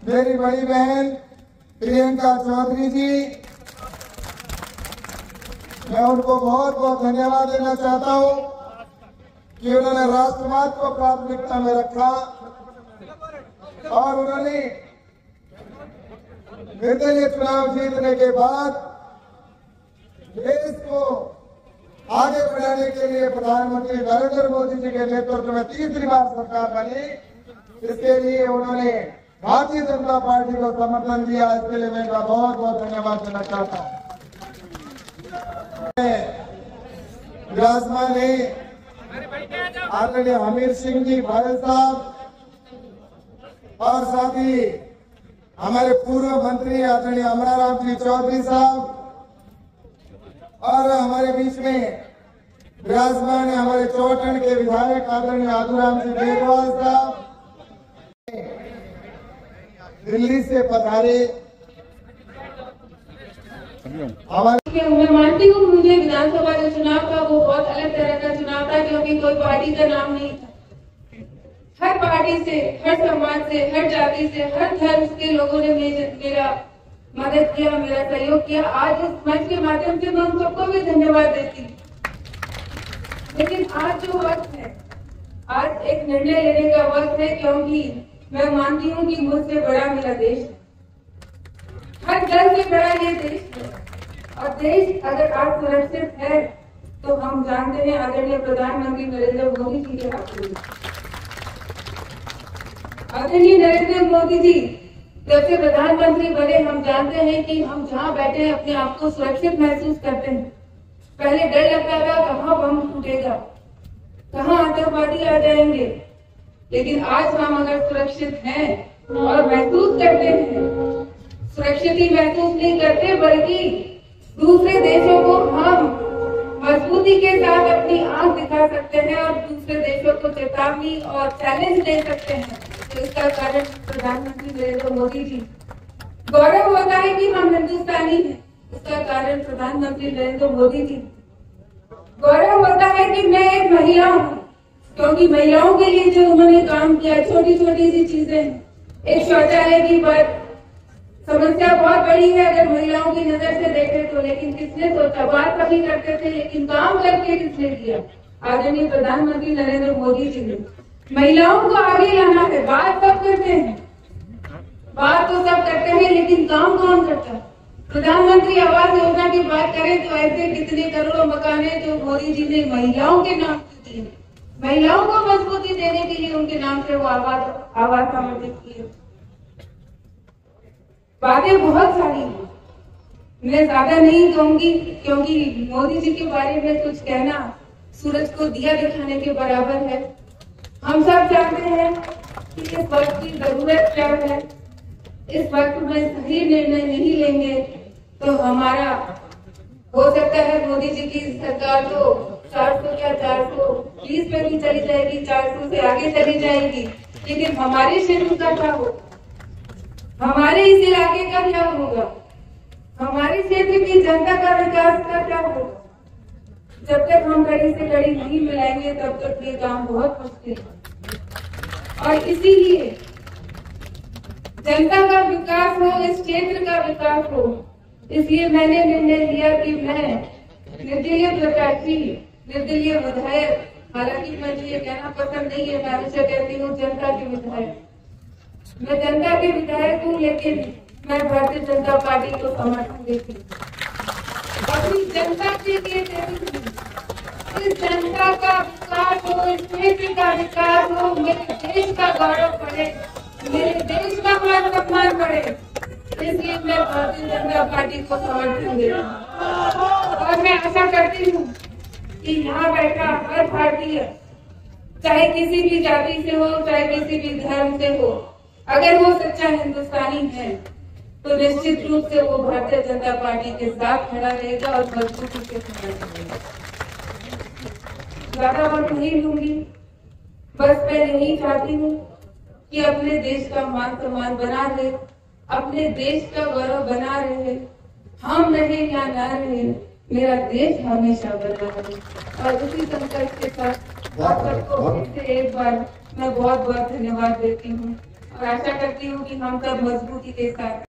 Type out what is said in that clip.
मेरी बड़ी बहन प्रियंका चौधरी जी, मैं उनको बहुत बहुत धन्यवाद देना चाहता हूं कि उन्होंने राष्ट्रवाद को प्राथमिकता में रखा और उन्होंने निर्दलीय चुनाव जीतने के बाद देश को आगे बढ़ाने के लिए प्रधानमंत्री नरेंद्र मोदी जी के नेतृत्व में तीसरी बार सरकार बनी। इसके लिए उन्होंने भारतीय जनता पार्टी को समर्थन दिया। इसके लिए मैं इनका बहुत बहुत धन्यवाद देना चाहता हूं। विराजमान है आदरणीय हमीर सिंह जी भाई साहब और साथ ही हमारे पूर्व मंत्री आदरणीय अमराराम जी चौधरी साहब और हमारे बीच में विराजमान है हमारे चौटन के विधायक आदरणीय आदूराम जी बेगवाल साहब, दिल्ली से पधारे हमारे। मैं मानती हूँ मुझे विधानसभा जो चुनाव था वो बहुत अलग तरह का चुनाव था, क्योंकि कोई पार्टी का नाम नहीं था। हर पार्टी से, हर समाज से, हर जाति से, हर धर्म के लोगों ने मेरा मदद किया, मेरा सहयोग किया। आज इस मंच के माध्यम से मैं उन सबको भी धन्यवाद देती हूँ। लेकिन आज जो वक्त है, आज एक निर्णय लेने का वक्त है, क्योंकि मैं मानती हूँ कि मुझसे बड़ा मेरा देश है, हर दल से बड़ा ये देश है। और देश अगर आज सुरक्षित है तो हम जानते हैं आदरणीय प्रधानमंत्री नरेंद्र मोदी जी के हाथ में। आदरणीय नरेंद्र मोदी जी जब से प्रधानमंत्री बने, हम जानते हैं कि हम जहाँ बैठे हैं अपने आप को सुरक्षित महसूस करते हैं। पहले डर लगता था कहाँ बम फूटेगा, कहाँ आतंकवादी आ जाएंगे, लेकिन आज हम अगर सुरक्षित हैं और महसूस करते हैं, सुरक्षित ही महसूस नहीं करते बल्कि दूसरे देशों को हम मजबूती के साथ अपनी आंख दिखा सकते हैं और दूसरे देशों को चेतावनी और चैलेंज दे सकते हैं। तो इसका कारण प्रधानमंत्री नरेंद्र मोदी जी। गौरव होता है कि हम हिंदुस्तानी हैं, इसका कारण प्रधानमंत्री नरेंद्र मोदी जी। गौरव होता है कि मैं एक महिला हूँ, क्योंकि महिलाओं के लिए जो उन्होंने काम किया, छोटी छोटी सी चीजें हैं। एक शौचालय की बात, समस्या बहुत बड़ी है अगर महिलाओं की नजर से देखें तो, लेकिन किसने सोचा? बात कभी करते थे लेकिन काम करके किसने किया? आदरणीय प्रधानमंत्री नरेंद्र मोदी जी ने। महिलाओं को आगे लाना है, बात सब करते हैं, बात तो सब करते हैं, लेकिन काम कौन करता है? प्रधानमंत्री आवास योजना की बात करें तो ऐसे कितने करोड़ों मकान है जो मोदी जी ने महिलाओं के नाम से दिए। महिलाओं को मजबूती देने के लिए उनके नाम से वो आवास आवंटित किए। बातें बहुत सारी हैं, मैं ज्यादा नहीं कहूंगी, क्योंकि मोदी जी के बारे में कुछ कहना सूरज को दिया दिखाने के बराबर है। हम सब जानते हैं कि इस वक्त की जरूरत क्या है। इस वक्त में सही निर्णय नहीं लेंगे तो हमारा हो सकता है मोदी जी की सरकार तो 400 क्या 420 पे भी चली जाएगी, 400 से आगे चली जाएगी, लेकिन हमारे क्षेत्र का क्या होगा? हमारे इस इलाके का क्या होगा? हमारे क्षेत्र की जनता का विकास का क्या होगा? जब तक हम कड़ी से कड़ी नहीं मिलाएंगे तब तक ये काम बहुत मुश्किल है। और इसीलिए जनता का विकास हो, इस क्षेत्र का विकास हो, इसलिए मैंने निर्णय लिया कि मैं निर्दलीय प्रत्याशी, निर्दलीय विधायक, हालांकि मुझे ये कहना पसंद नहीं है, मैं हमेशा कहती हूँ जनता के विधायक, मैं जनता के विधायक हूँ, लेकिन मैं भारतीय जनता पार्टी को समर्थन देती हूँ। अपनी जनता के लिए देती हूँ, इस जनता का विकास हो, इस क्षेत्र का विकास हो, मेरे देश का गौरव बढ़े, मेरे देश का मान सम्मान बढ़े, इसलिए मैं भारतीय जनता पार्टी को समर्थन देती हूँ। और मैं आशा करती हूँ कि यहाँ बैठा हर भारतीय, चाहे किसी भी जाति से हो, चाहे किसी भी धर्म से हो, अगर वो सच्चा हिंदुस्तानी है तो निश्चित रूप से वो भारतीय जनता पार्टी के साथ खड़ा रहेगा और मजबूती से खड़ा रहेगा। ज्यादा वक्त नहीं लूंगी, बस मैं यही चाहती हूँ कि अपने देश का मान सम्मान बना रहे, अपने देश का गौरव बना रहे, हम रहे या ना रहे, मेरा देश हमेशा बना रहे। और इसी संकल्प के साथ आप सबको फिर से एक बार मैं बहुत बहुत धन्यवाद देती हूँ। और आशा करती हूँ कि हम सब मजबूती के साथ